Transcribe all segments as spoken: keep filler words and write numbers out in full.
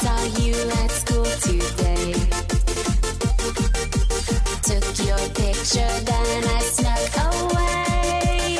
saw you at school today. Took your picture, then I snuck away.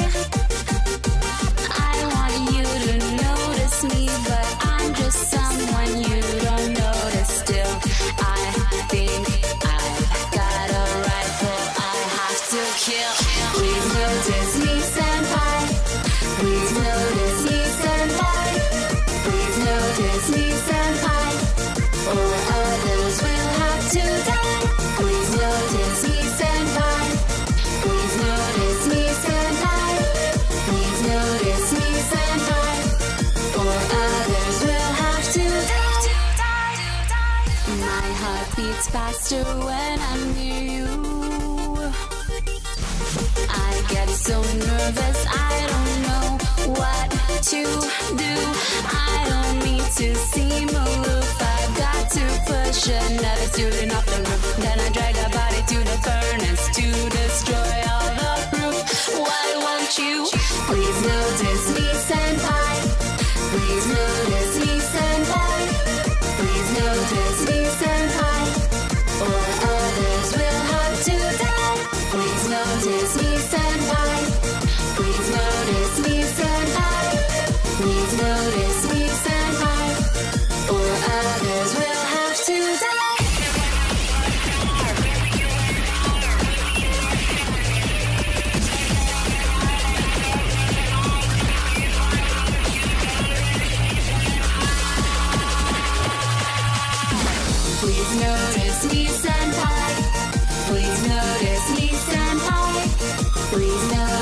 I want you to notice me, but I'm just someone you don't notice still. I think I've got a rifle I have to kill. Please notice me, senpai. Please notice me, senpai. Please notice me, senpai, or others will have to die. Please notice me, senpai. Please notice me, senpai. Please notice me, senpai, or others will have to die. My heart beats faster when I'm near you. I get so nervous, I don't know what to do. I don't need to seem aloof. I've got to push another student off the roof. Then I drag a body to the furnace to destroy all the proof. Why won't you please notice me, senpai? Please notice me, senpai. Please notice me, senpai, or others will have to die. Please notice me, senpai. Please notice me, senpai. Please notice me, senpai, or others will have to die. Please notice me, senpai. Please notice me, senpai. Please notice